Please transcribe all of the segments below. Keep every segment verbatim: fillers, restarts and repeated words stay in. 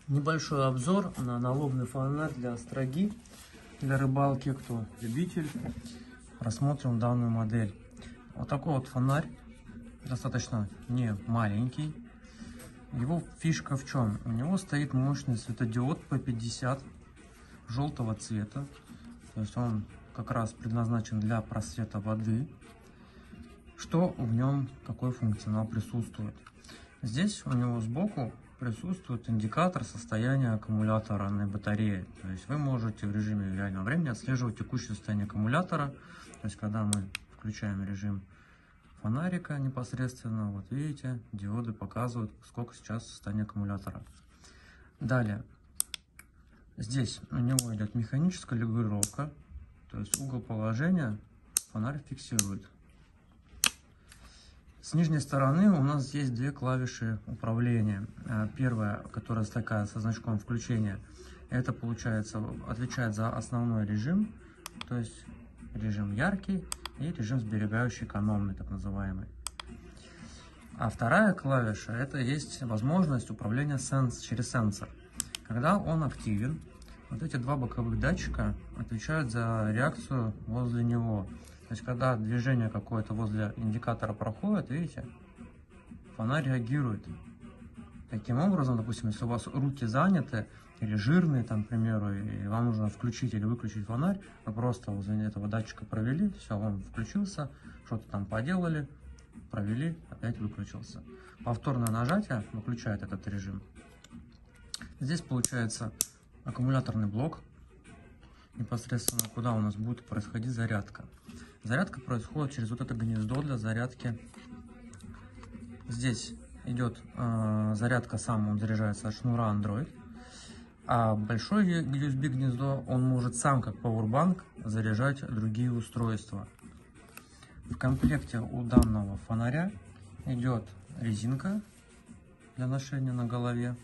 Небольшой обзор на налобный фонарь для остроги, для рыбалки. Кто любитель, рассмотрим данную модель. Вот такой вот фонарь, достаточно не маленький. Его фишка в чем? У него стоит мощный светодиод пэ пятьдесят желтого цвета. То есть он как раз предназначен для просвета воды. Что в нем, какой функционал присутствует? Здесь у него сбоку присутствует индикатор состояния аккумулятора на батарее. То есть вы можете в режиме реального времени отслеживать текущее состояние аккумулятора. То есть когда мы включаем режим фонарика непосредственно, вот видите, диоды показывают, сколько сейчас состояние аккумулятора. Далее, здесь у него идет механическая регулировка, то есть угол положения фонарь фиксирует. С нижней стороны у нас есть две клавиши управления. Первая, которая такая со значком включения, это получается отвечает за основной режим, то есть режим яркий и режим сберегающий, экономный, так называемый. А вторая клавиша, это есть возможность управления сенс, через сенсор. Когда он активен, вот эти два боковых датчика отвечают за реакцию возле него. То есть, когда движение какое-то возле индикатора проходит, видите, фонарь реагирует. Таким образом, допустим, если у вас руки заняты или жирные, там, к примеру, и вам нужно включить или выключить фонарь, вы просто возле этого датчика провели, все, он включился, что-то там поделали, провели, опять выключился. Повторное нажатие выключает этот режим. Здесь получается аккумуляторный блок, непосредственно куда у нас будет происходить зарядка. Зарядка происходит через вот это гнездо для зарядки. Здесь идет э, зарядка, сам он заряжается от шнура Android. А большое ю эс би гнездо он может сам, как Powerbank, заряжать другие устройства. В комплекте у данного фонаря идет резинка для ношения на голове.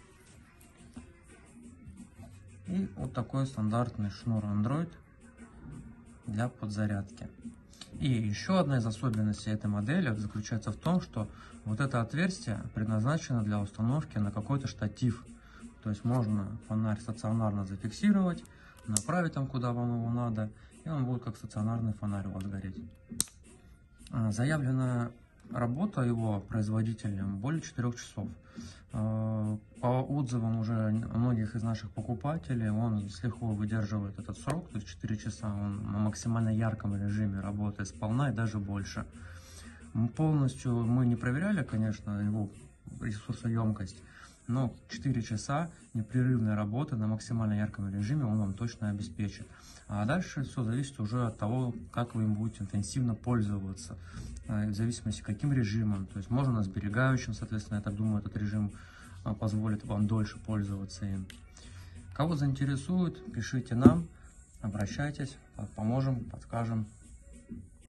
И вот такой стандартный шнур Android для подзарядки. И еще одна из особенностей этой модели заключается в том, что вот это отверстие предназначено для установки на какой-то штатив. То есть можно фонарь стационарно зафиксировать, направить там, куда вам его надо, и он будет как стационарный фонарь у вас гореть. Заявленная работа его производителем более четырёх часов. По отзывам уже многих из наших покупателей, он с легко выдерживает этот срок, то есть четыре часа он на максимально ярком режиме работает сполна и даже больше. Полностью мы не проверяли, конечно, его ресурсоемкость, но четыре часа непрерывной работы на максимально ярком режиме он вам точно обеспечит. А дальше все зависит уже от того, как вы им будете интенсивно пользоваться, в зависимости каким режимом. То есть можно на сберегающем, соответственно, я так думаю, этот режим позволит вам дольше пользоваться им. Кого заинтересует, пишите нам, обращайтесь, поможем, подскажем.